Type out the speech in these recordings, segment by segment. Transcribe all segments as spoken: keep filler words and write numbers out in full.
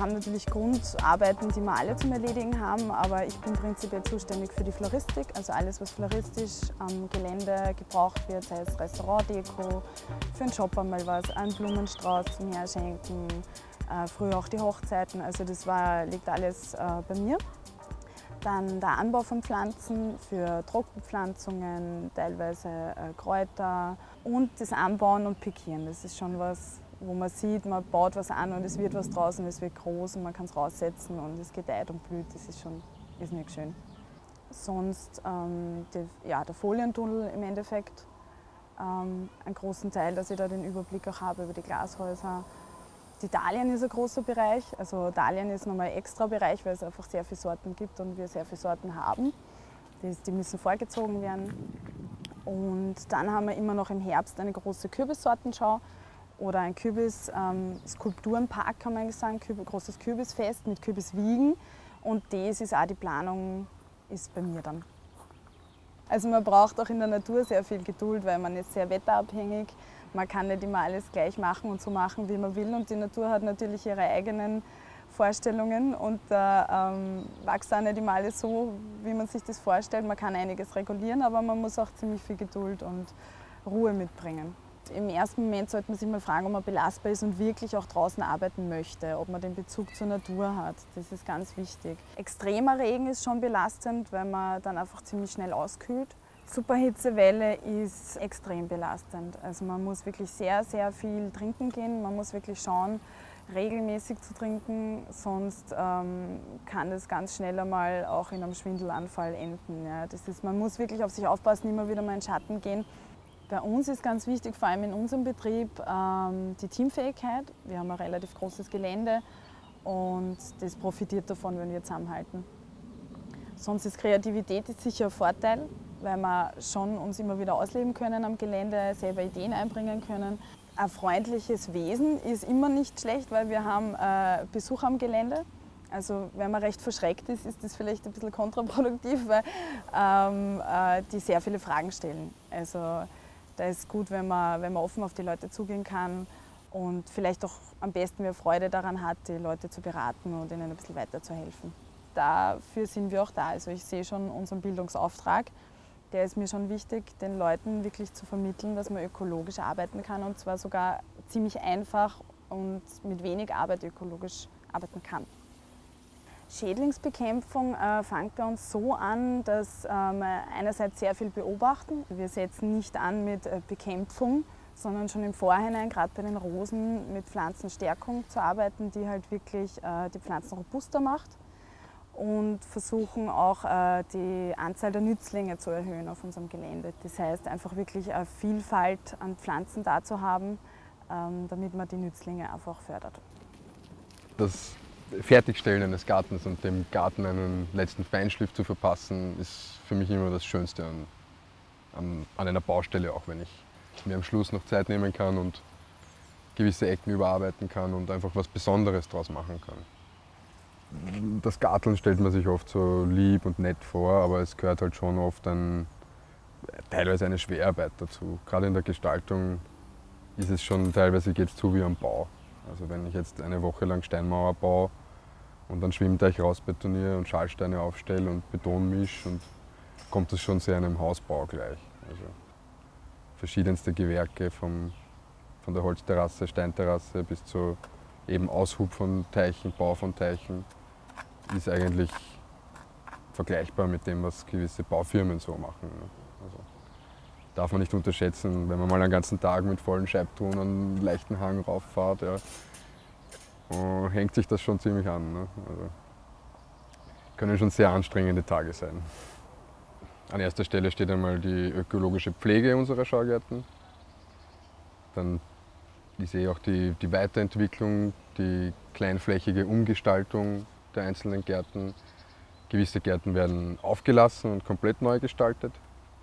haben natürlich Grundarbeiten, die wir alle zum Erledigen haben, aber ich bin prinzipiell zuständig für die Floristik, also alles, was floristisch am Gelände gebraucht wird, sei es Restaurantdeko, für den Shop einmal was, einen Blumenstrauß zum Herschenken, äh, früher auch die Hochzeiten, also das war, liegt alles äh, bei mir. Dann der Anbau von Pflanzen für Trockenpflanzungen, teilweise äh, Kräuter und das Anbauen und Pikieren. Das ist schon was, wo man sieht, man baut was an und es wird was draußen, es wird groß und man kann es raussetzen und es gedeiht und blüht. Das ist schon irrsinnig schön. Sonst ähm, die, ja, der Folientunnel im Endeffekt, ähm, einen großen Teil, dass ich da den Überblick auch habe über die Glashäuser. Die Dahlien ist ein großer Bereich, also Dahlien ist nochmal ein extra Bereich, weil es einfach sehr viele Sorten gibt und wir sehr viele Sorten haben. Die, die müssen vorgezogen werden. Und dann haben wir immer noch im Herbst eine große Kürbissortenschau oder ein Kürbis-Skulpturenpark, ähm, kann man eigentlich sagen, ein großes Kürbisfest mit Kürbiswiegen. Und das ist auch die Planung, ist bei mir dann. Also man braucht auch in der Natur sehr viel Geduld, weil man ist sehr wetterabhängig. Man kann nicht immer alles gleich machen und so machen, wie man will. Und die Natur hat natürlich ihre eigenen Vorstellungen und da ähm, wächst auch nicht immer alles so, wie man sich das vorstellt. Man kann einiges regulieren, aber man muss auch ziemlich viel Geduld und Ruhe mitbringen. Im ersten Moment sollte man sich mal fragen, ob man belastbar ist und wirklich auch draußen arbeiten möchte, ob man den Bezug zur Natur hat. Das ist ganz wichtig. Extremer Regen ist schon belastend, weil man dann einfach ziemlich schnell auskühlt. Superhitzewelle ist extrem belastend. Also man muss wirklich sehr, sehr viel trinken gehen. Man muss wirklich schauen, regelmäßig zu trinken, sonst ähm, kann das ganz schnell einmal auch in einem Schwindelanfall enden. Ja. Das ist, man muss wirklich auf sich aufpassen, immer wieder mal in den Schatten gehen. Bei uns ist ganz wichtig, vor allem in unserem Betrieb, ähm, die Teamfähigkeit. Wir haben ein relativ großes Gelände und das profitiert davon, wenn wir zusammenhalten. Sonst ist Kreativität ist sicher ein Vorteil, weil wir schon uns immer wieder ausleben können am Gelände, selber Ideen einbringen können. Ein freundliches Wesen ist immer nicht schlecht, weil wir haben äh, Besuch am Gelände. Also wenn man recht verschreckt ist, ist das vielleicht ein bisschen kontraproduktiv, weil ähm, äh, die sehr viele Fragen stellen. Also da ist gut, wenn man, wenn man offen auf die Leute zugehen kann und vielleicht auch am besten, wer Freude daran hat, die Leute zu beraten und ihnen ein bisschen weiterzuhelfen. Dafür sind wir auch da. Also ich sehe schon unseren Bildungsauftrag. Der ist mir schon wichtig, den Leuten wirklich zu vermitteln, dass man ökologisch arbeiten kann und zwar sogar ziemlich einfach und mit wenig Arbeit ökologisch arbeiten kann. Schädlingsbekämpfung äh, fängt bei uns so an, dass ähm, wir einerseits sehr viel beobachten. Wir setzen nicht an mit äh, Bekämpfung, sondern schon im Vorhinein, gerade bei den Rosen, mit Pflanzenstärkung zu arbeiten, die halt wirklich äh, die Pflanzen robuster macht. Und versuchen auch äh, die Anzahl der Nützlinge zu erhöhen auf unserem Gelände. Das heißt, einfach wirklich eine Vielfalt an Pflanzen da zu haben, ähm, damit man die Nützlinge einfach fördert. Das Fertigstellen eines Gartens und dem Garten einen letzten Feinschliff zu verpassen, ist für mich immer das Schönste an, an, an einer Baustelle, auch wenn ich mir am Schluss noch Zeit nehmen kann und gewisse Ecken überarbeiten kann und einfach was Besonderes draus machen kann. Das Garteln stellt man sich oft so lieb und nett vor, aber es gehört halt schon oft ein, teilweise eine Schwerarbeit dazu. Gerade in der Gestaltung ist es schon, teilweise geht es zu wie am Bau. Also wenn ich jetzt eine Woche lang Steinmauer baue und dann Schwimmteich rausbetoniere und Schallsteine aufstelle und Beton mische, und kommt das schon sehr einem Hausbau gleich. Also verschiedenste Gewerke, vom, von der Holzterrasse, Steinterrasse bis zu eben Aushub von Teichen, Bau von Teichen, ist eigentlich vergleichbar mit dem, was gewisse Baufirmen so machen. Also darf man nicht unterschätzen, wenn man mal einen ganzen Tag mit vollen Scheibtouren einen leichten Hang rauffahrt, ja, hängt sich das schon ziemlich an. Ne? Also können schon sehr anstrengende Tage sein. An erster Stelle steht einmal die ökologische Pflege unserer Schaugärten. Dann ich sehe auch die, die Weiterentwicklung, die kleinflächige Umgestaltung der einzelnen Gärten. Gewisse Gärten werden aufgelassen und komplett neu gestaltet.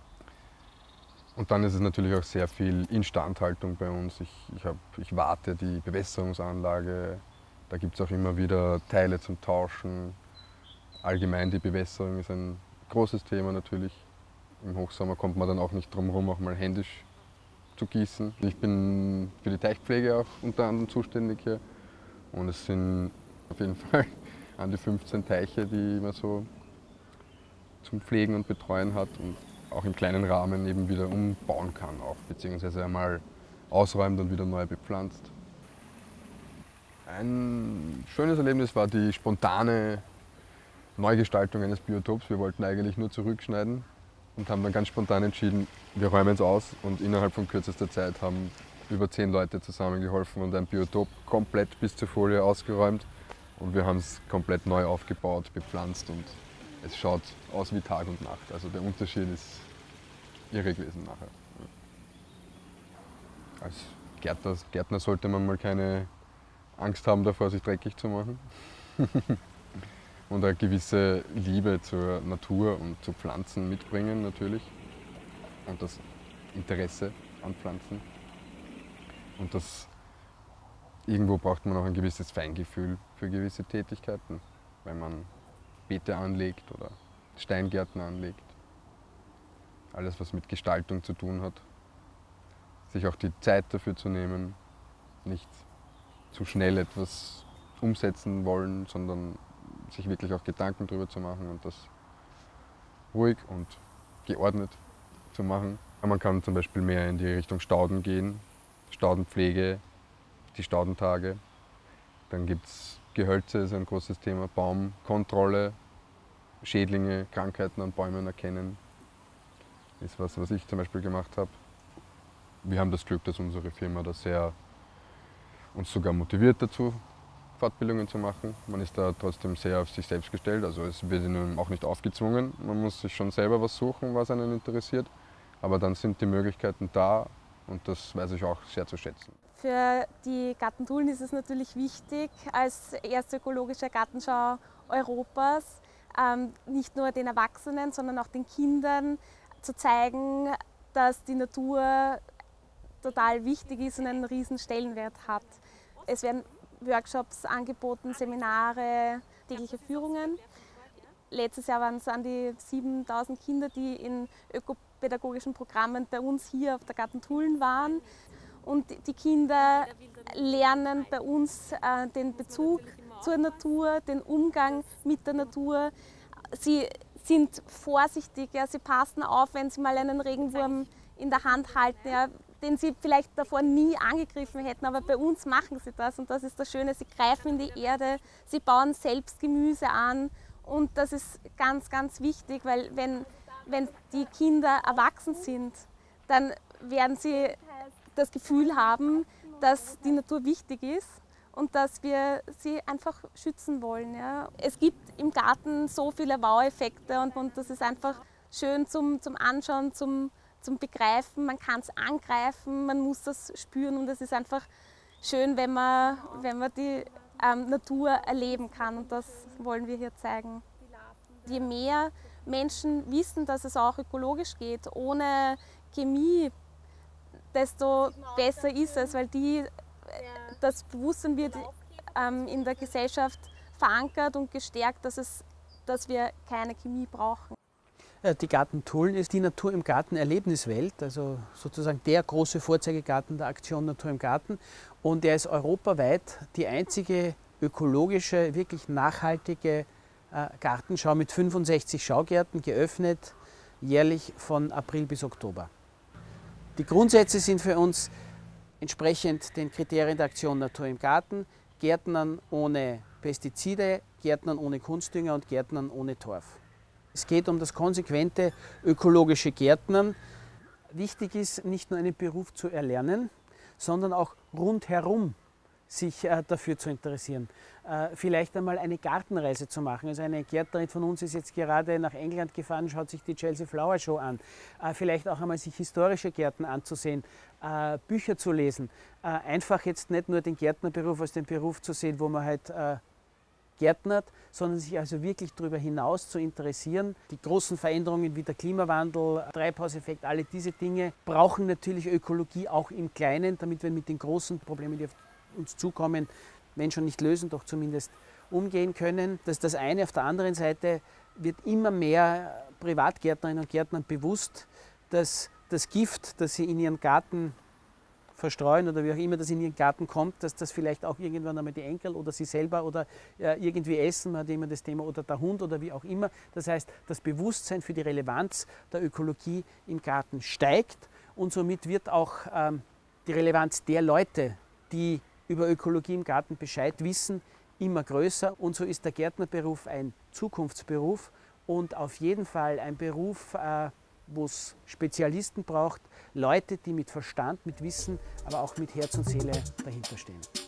Und dann ist es natürlich auch sehr viel Instandhaltung bei uns. Ich, ich, hab, ich warte die Bewässerungsanlage, da gibt es auch immer wieder Teile zum Tauschen. Allgemein die Bewässerung ist ein großes Thema natürlich. Im Hochsommer kommt man dann auch nicht drum herum, auch mal händisch zu gießen. Ich bin für die Teichpflege auch unter anderem zuständig hier. Und es sind Auf jeden Fall an die fünfzehn Teiche, die man so zum Pflegen und Betreuen hat und auch im kleinen Rahmen eben wieder umbauen kann, auch, beziehungsweise einmal ausräumt und wieder neu bepflanzt. Ein schönes Erlebnis war die spontane Neugestaltung eines Biotops. Wir wollten eigentlich nur zurückschneiden und haben dann ganz spontan entschieden, wir räumen es aus, und innerhalb von kürzester Zeit haben über zehn Leute zusammengeholfen und ein Biotop komplett bis zur Folie ausgeräumt, und wir haben es komplett neu aufgebaut, bepflanzt, und es schaut aus wie Tag und Nacht. Also der Unterschied ist irre gewesen nachher. Als Gärtner, Gärtner sollte man mal keine Angst haben davor, sich dreckig zu machen. Und eine gewisse Liebe zur Natur und zu Pflanzen mitbringen natürlich. Und das Interesse an Pflanzen. Und das, irgendwo braucht man auch ein gewisses Feingefühl für gewisse Tätigkeiten, wenn man Beete anlegt oder Steingärten anlegt. Alles, was mit Gestaltung zu tun hat. Sich auch die Zeit dafür zu nehmen, nicht zu schnell etwas umsetzen wollen, sondern sich wirklich auch Gedanken darüber zu machen und das ruhig und geordnet zu machen. Man kann zum Beispiel mehr in die Richtung Stauden gehen, Staudenpflege, die Staudentage. Dann gibt es Gehölze, ist ein großes Thema, Baumkontrolle, Schädlinge, Krankheiten an Bäumen erkennen. Ist was, was ich zum Beispiel gemacht habe. Wir haben das Glück, dass unsere Firma da sehr uns sogar motiviert dazu, Fortbildungen zu machen. Man ist da trotzdem sehr auf sich selbst gestellt, also es wird ihnen auch nicht aufgezwungen. Man muss sich schon selber was suchen, was einen interessiert. Aber dann sind die Möglichkeiten da, und das weiß ich auch sehr zu schätzen. Für die Gartentulen ist es natürlich wichtig, als erste ökologische Gartenschau Europas, ähm, nicht nur den Erwachsenen, sondern auch den Kindern zu zeigen, dass die Natur total wichtig ist und einen riesen Stellenwert hat. Es werden Workshops angeboten, Seminare, tägliche Führungen. Letztes Jahr waren es an die siebentausend Kinder, die in ökopädagogischen Programmen bei uns hier auf der Gartentulen waren. Und die Kinder lernen bei uns äh, den Bezug zur Natur, den Umgang mit der Natur. Sie sind vorsichtig, ja, sie passen auf, wenn sie mal einen Regenwurm in der Hand halten, ja, den sie vielleicht davor nie angegriffen hätten, aber bei uns machen sie das, und das ist das Schöne. Sie greifen in die Erde, sie bauen selbst Gemüse an, und das ist ganz, ganz wichtig, weil wenn, wenn die Kinder erwachsen sind, dann werden sie das Gefühl haben, dass die Natur wichtig ist und dass wir sie einfach schützen wollen. Ja. Es gibt im Garten so viele Wow-Effekte, und, und das ist einfach schön zum, zum Anschauen, zum, zum Begreifen. Man kann es angreifen, man muss das spüren, und es ist einfach schön, wenn man, wenn man die ähm, Natur erleben kann, und das wollen wir hier zeigen. Je mehr Menschen wissen, dass es auch ökologisch geht, ohne Chemie, desto besser ist es, weil die, das Bewusstsein wird ähm, in der Gesellschaft verankert und gestärkt, dass, es, dass wir keine Chemie brauchen. Die Gartentulen ist die Natur im Garten Erlebniswelt, also sozusagen der große Vorzeigegarten der Aktion Natur im Garten. Und er ist europaweit die einzige ökologische, wirklich nachhaltige äh, Gartenschau mit fünfundsechzig Schaugärten, geöffnet jährlich von April bis Oktober. Die Grundsätze sind für uns entsprechend den Kriterien der Aktion Natur im Garten: Gärtnern ohne Pestizide, Gärtnern ohne Kunstdünger und Gärtnern ohne Torf. Es geht um das konsequente ökologische Gärtnern. Wichtig ist, nicht nur einen Beruf zu erlernen, sondern auch rundherum sich äh, dafür zu interessieren. Äh, vielleicht einmal eine Gartenreise zu machen. Also eine Gärtnerin von uns ist jetzt gerade nach England gefahren, schaut sich die Chelsea Flower Show an. Äh, vielleicht auch einmal sich historische Gärten anzusehen, äh, Bücher zu lesen. Äh, einfach jetzt nicht nur den Gärtnerberuf als den Beruf zu sehen, wo man halt äh, gärtnert, sondern sich also wirklich darüber hinaus zu interessieren. Die großen Veränderungen wie der Klimawandel, Treibhauseffekt, alle diese Dinge brauchen natürlich Ökologie auch im Kleinen, damit wir mit den großen Problemen, die auf uns zukommen, wenn schon nicht lösen, doch zumindest umgehen können. Das ist das eine. Auf der anderen Seite wird immer mehr Privatgärtnerinnen und Gärtnern bewusst, dass das Gift, das sie in ihren Garten verstreuen oder wie auch immer das in ihren Garten kommt, dass das vielleicht auch irgendwann einmal die Enkel oder sie selber oder äh, irgendwie essen, man hat immer das Thema, oder der Hund oder wie auch immer. Das heißt, das Bewusstsein für die Relevanz der Ökologie im Garten steigt und somit wird auch ähm, die Relevanz der Leute, die über Ökologie im Garten Bescheid wissen, immer größer. Und so ist der Gärtnerberuf ein Zukunftsberuf und auf jeden Fall ein Beruf, äh, wo es Spezialisten braucht, Leute, die mit Verstand, mit Wissen, aber auch mit Herz und Seele dahinter stehen.